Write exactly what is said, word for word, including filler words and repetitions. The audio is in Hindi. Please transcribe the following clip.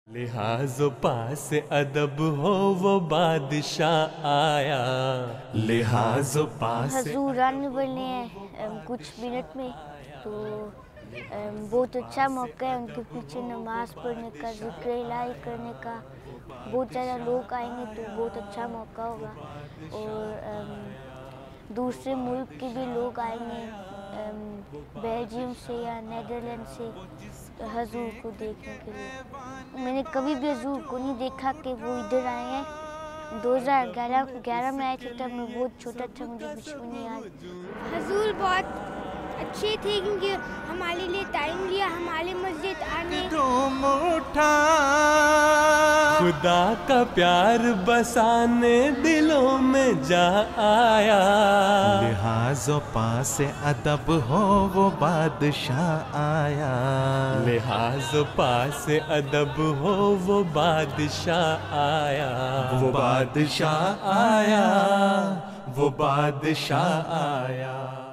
लिहाज़ो पास अदब हो वो बादशाह आया, लिहाज़ो पास। हुजूर आने वाले हैं कुछ मिनट में, तो बहुत अच्छा मौका है उनके पीछे नमाज़ पढ़ने का, ज़िक्र इलाही करने का। बहुत ज़्यादा लोग आएंगे तो बहुत अच्छा मौका होगा। और दूसरे मुल्क के भी लोग आएंगे, बेल्जियम से या नीदरलैंड से, हुजूर को देखने के लिए। मैंने कभी भी हुजूर को नहीं देखा कि वो इधर आए हैं। दो हज़ार ग्यारह में आए थे, तब मैं बहुत छोटा था, मुझे कुछ भी नहीं याद। हुजूर बहुत अच्छे थे क्योंकि हमारे लिए टाइम लिया हमारे मस्जिद आने। खुदा का प्यार बसाने दिलों में जा आया, लिहाज़ो पास अदब हो वो बादशाह आया, लिहाज़ो पास अदब हो वो बादशाह आया, वो बादशाह आया, वो बादशाह आया।